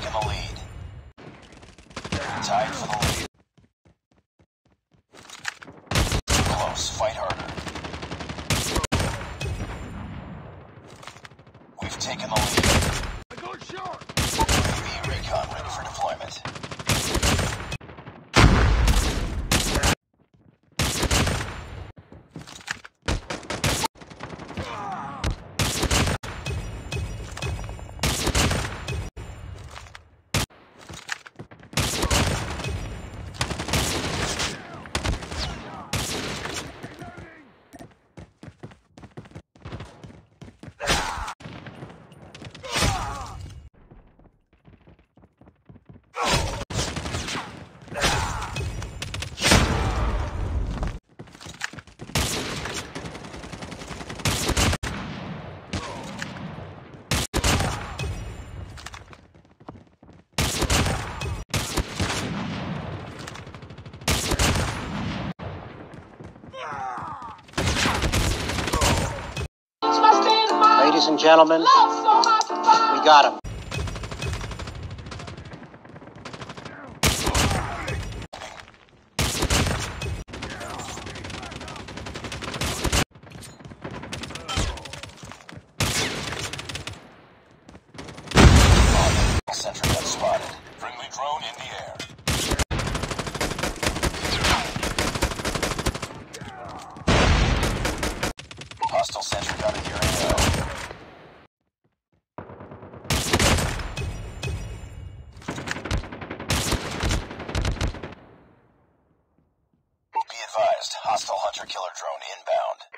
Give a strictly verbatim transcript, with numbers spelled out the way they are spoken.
taken the lead. Tied for the lead. Close. Fight harder. We've taken the lead. I go short. U A V recon ready for deployment. Ladies and gentlemen, we got him. Sentry gun spotted. Friendly drone in the air. Hostile sentry gun in your A O. Be advised, hostile hunter-killer drone inbound.